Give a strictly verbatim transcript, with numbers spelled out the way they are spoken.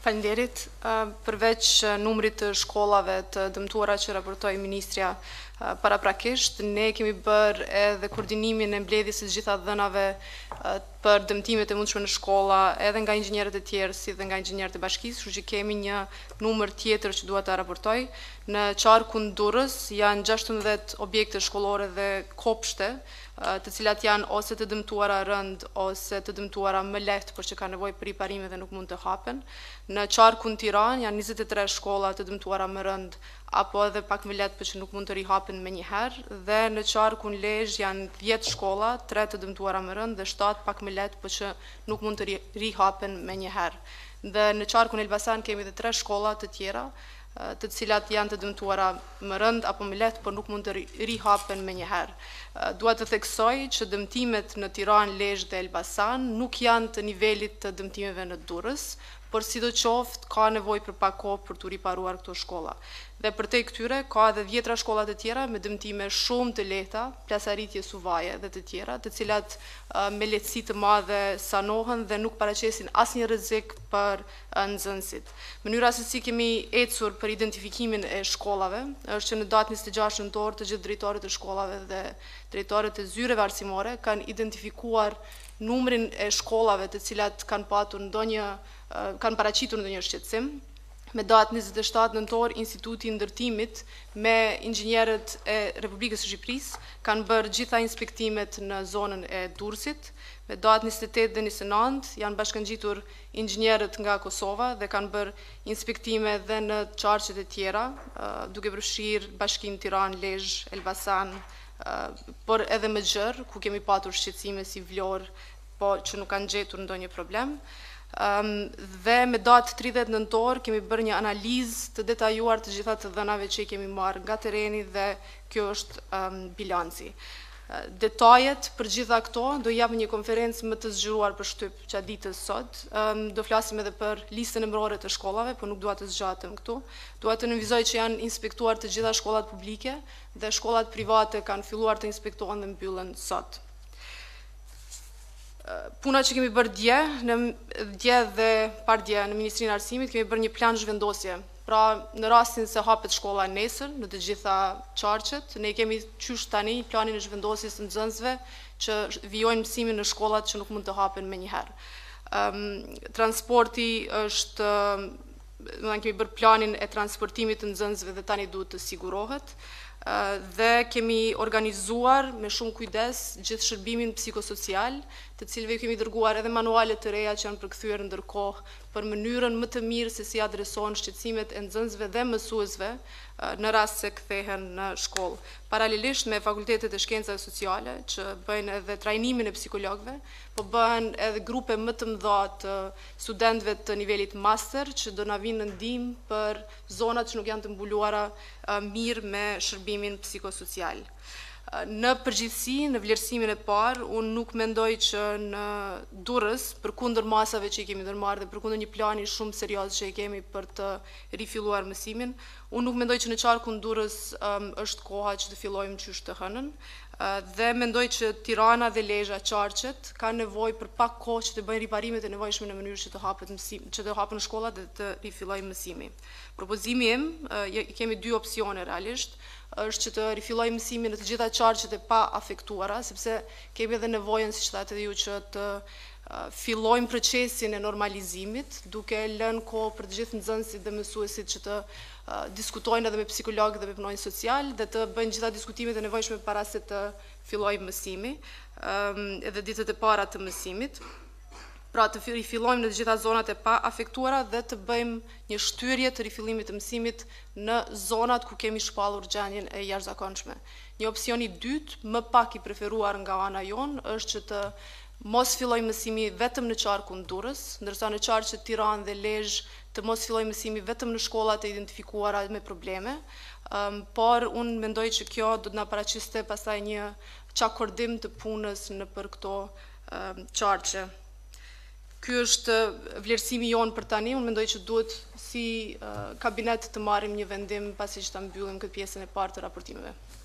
Faleminderit. Përveç numrit të shkollave të dëmtuara që raportoi Ministrja paraprakisht, ne kemi bërë edhe koordinimin e mbledhjes së gjitha dhënave për dëmtimet e mundshme në shkolla, edhe nga inxhinierët e tjerë si dhe nga inxhinierët e bashkisë, kështu që kemi një numër tjetër që dua ta raportoj. Në qarkun Durrës janë gjashtëmbëdhjetë objekte shkollore dhe kopshte, të cilat janë ose të dëmtuara rënd ose të dëmtuara më lehtë por që kanë nevojë për riparime dhe nuk mund të hapen. Në qarkun Tiranë janë njëzet e tre shkolla të dëmtuara më rënd apo edhe pak më lehtë por që nuk mund të rihapen menjëherë, dhe në qarkun Lezhë janë dhjetë shkolla, tre të dëmtuara më rënd dhe shtatë pak më lehtë por që nuk mund të rihapen menjëherë. Dhe në qarkun Elbasan kemi edhe tre shkolla të tjera, të cilat janë të dëmtuara më rënd apo më lehtë, por nuk mund të rihapen menjëherë. Dua të theksoj që dëmtimet në Tiranë, Lezhë dhe Elbasan nuk janë të nivelit të dëmtimeve në Durrës, por sidoqoftë ka nevojë për pak kohë për të riparuar këto shkolla. Dhe përtej këtyre ka edhe dhjetra shkolla të tjera me dëmtime shumë të lehta, Plasaritje, Suvaje dhe të tjera, të cilat me lehtësi të madhe sanohen dhe nuk paraqesin asnjë rrezik për nxënësit. Mënyra se si kemi ecur për identifikimin e shkollave është që në datën njëzet e gjashtë nëntor të gjithë drejtorët e shkollave dhe drejtorët e zyreve arsimore kanë identifikuar numrin e shkollave të cilat kanë patur ndonjë kanë paraqitur ndonjë shqetësim. Me datë njëzet e shtatë nëntor, Instituti i Ndërtimit me inxhinierët e Republikës së Shqipërisë kanë bërë gjitha inspektimet në zonën e Durrësit. Me datë njëzet e tetë dhe njëzet e nëntë janë bashkangjitur inxhinierët nga Kosova dhe kanë bërë inspektime dhe në qarqet e tjera, duke përfshirë Bashkinë Tiranë, Lezhë, Elbasan, por edhe më gjerë, ku kemi patur shqetësime si Vlorë, po që nuk kanë gjetur ndonjë problem. Dhe me datë tridhjetë nëntor kemi bërë një analizë të detajuar të gjitha të dhënave që i kemi marrë nga tereni dhe kjo është bilanci. Detajet për gjitha këto do japë një konferencë më të zgjuruar për shtyp gjatë ditës sot. Do flasim edhe për listën emërore të shkollave, por nuk dua të zgjatem këtu. Dua të nënvizoj që janë inspektuar të gjitha shkollat publike dhe shkollat private kanë filluar të inspektohen dhe mbyllen sot. Puna që kemi bërë dje, në dje dhe pardje në Ministrinë e Arsimit, kemi bërë një plan zhvendosje. Pra, në rastin se hapet shkolla nesër, në të gjitha qarqet, ne kemi qysh tani planin e zhvendosjes të nxënësve që vijojnë mësimin në shkollat që nuk mund të hapen menjëherë. Transporti është, do të kemi bërë planin e transportimit të nxënësve dhe tani duhet të sigurohet. Dhe kemi organizuar me shumë kujdes gjithë shërbimin psikosocial, të cilëve kemi dërguar edhe manuale të reja që janë përkthyer ndërkohë për mënyrën më të mirë se si adresohen shqetësimet e nxënësve dhe mësuesve në rast se kthehen në shkollë. Paralelisht me fakultetet e shkencave sociale që bëjnë edhe trajnimin e psikologëve, po bëhen edhe grupe më të mëdha të studentëve të nivelit master që do na vinë në ndihmë për zonat që nuk janë të mbuluara mirë me shërbimin psikosocial. Në përgjithësi, në vlerësimin e parë, unë nuk mendoj që në Durrës, përkundër masave që i kemi ndërmarrë dhe përkundër një plani shumë serioz që i kemi për të rifilluar mësimin, unë nuk mendoj që në qarkun Durrës është koha që të fillojmë qysh të hënën, dhe mendoj që Tirana dhe Lezhë, qarqet, kanë nevojë për pak kohë që të bëjnë riparimet e nevojshme në mënyrë që të hapet mësim, që të hapen shkollat dhe të rifillojë mësimi. Propozimi im, kemi dy opsione realisht, është që të rifillojë mësimin në të gjitha qarqet e pa afektuara, sepse kemi edhe nevojën, siç thatë edhe ju, që të fillojmë procesin e normalizimit, duke lënë kohë për të gjithë nxënësit dhe mësuesit që të diskutojnë edhe me psikologë dhe me punonjës social dhe të bëjnë gjitha diskutimet e nevojshme para se të fillojë mësimi, edhe ditët e para të mësimit. Pra të rifillojmë në të gjitha zonat e pa afektuara dhe të bëjmë një shtyrje të rifillimit të mësimit në zonat ku kemi shpallur gjendjen e jashtëzakonshme. Një opsion i dytë, më pak i preferuar nga ana jonë, është që të mos fillojë mësimi vetëm në qarkun Durrës, ndërsa në qarqet Tiranë dhe Lezhë të mos fillojë mësimi vetëm në shkollat e identifikuara me probleme, por unë mendoj që kjo do të na paraqiste pastaj një çakordim të punës nëpër këto qarqe. Ky është vlerësimi jonë për tani, unë mendoj që duhet si kabinet të marrim një vendim pasi që ta mbyllim këtë pjesën e parë të raportimeve.